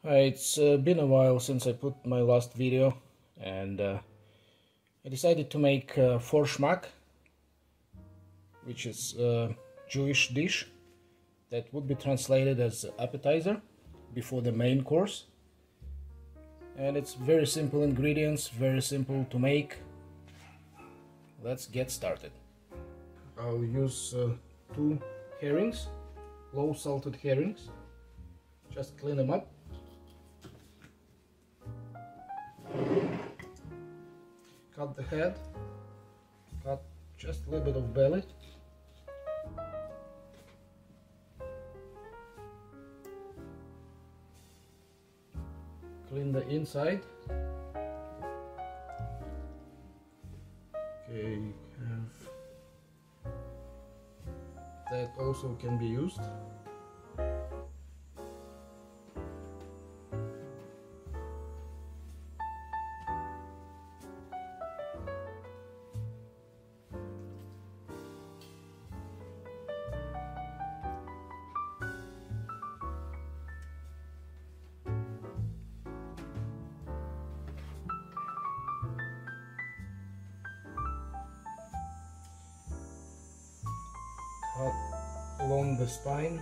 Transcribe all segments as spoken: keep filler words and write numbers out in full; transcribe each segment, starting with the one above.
Uh, it's uh, been a while since I put my last video, and uh, I decided to make uh, Forshmak, which is a Jewish dish that would be translated as appetizer before the main course. And it's very simple ingredients, very simple to make. Let's get started. I'll use uh, two herrings, low salted herrings. Just clean them up. Cut the head, cut just a little bit of belly. Clean the inside. Okay, have that also can be used. Cut along the spine.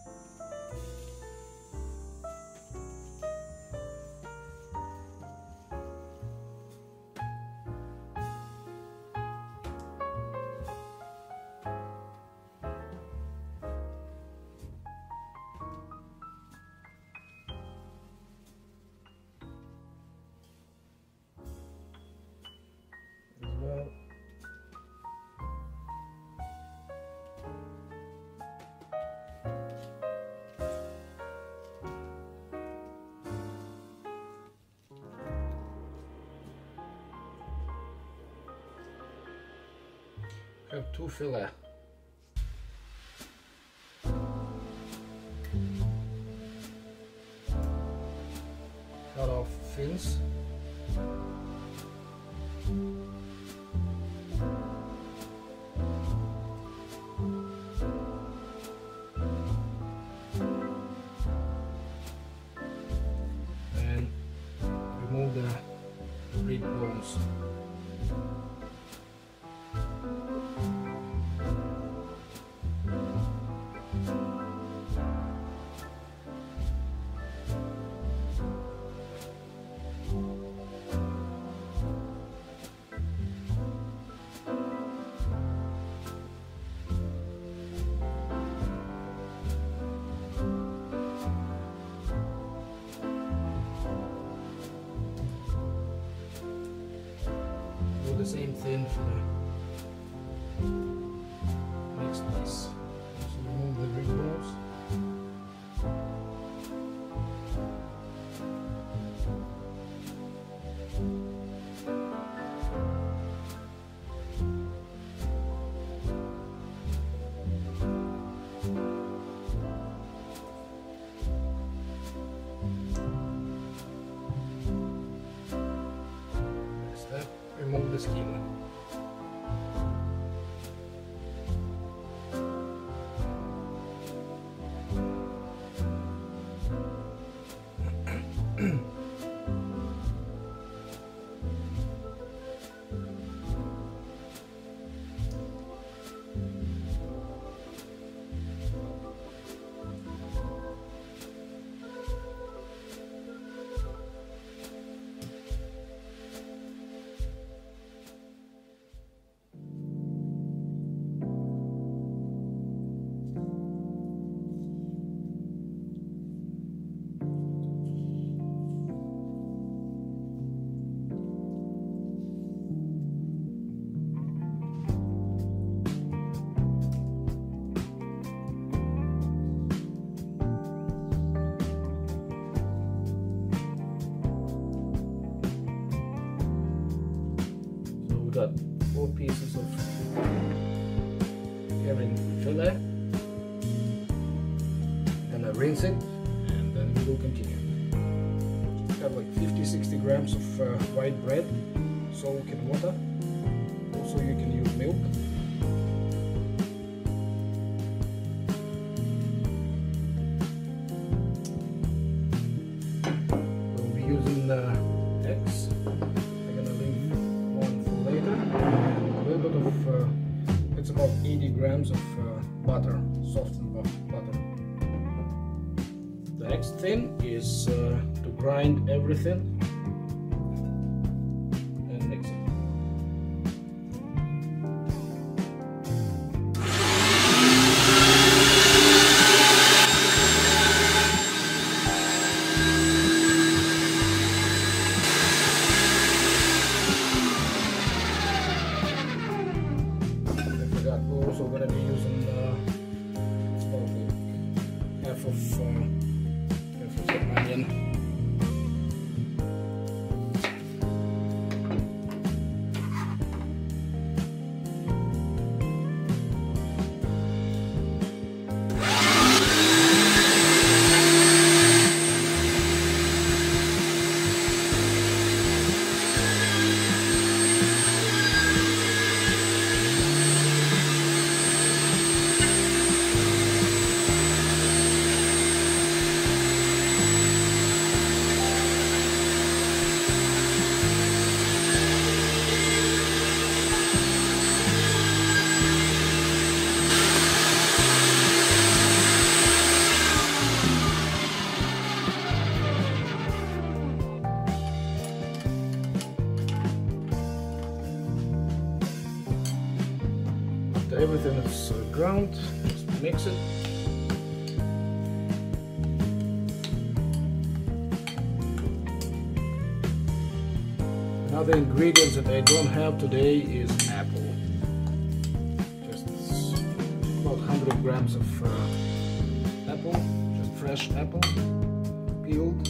As well. Have two fillet. Cut off fins. And remove the rib bones. Do the same thing for the next piece. So remove the rib bones. Next step, remove the skin. Got four pieces of herring fillet, and I rinse it, and then we will continue. Just have like fifty to sixty grams of uh, white bread, soak in water. Also you can use milk. grams of uh, butter, softened butter. The next thing is uh, to grind everything and mix it. We're also going to be using uh, it's probably half of uh, half of the onion. Everything is uh, ground, just mix it. Another ingredient that I don't have today is apple. Just about one hundred grams of uh, apple, just fresh apple, peeled.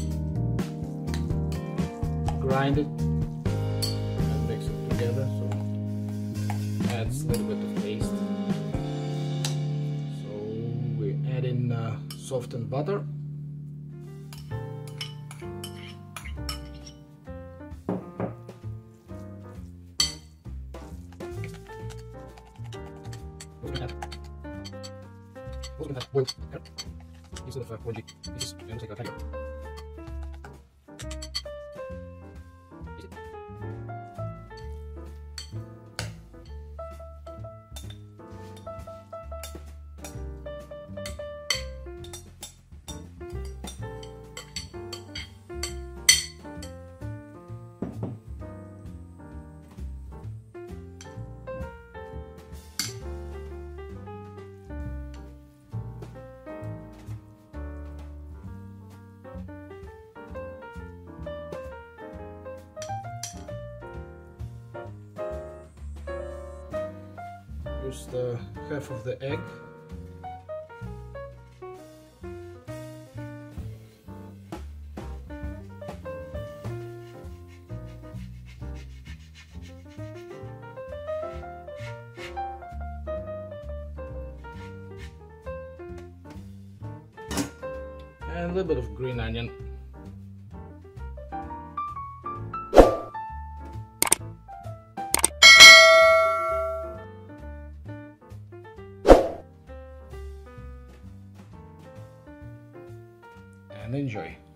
Grind it and mix it together, so adds a little bit of taste. So we add in uh, softened butter. Boiled carrot instead of uh, boiled egg. This is going to take a tiger. Use the half of the egg. And a little bit of green onion. And enjoy.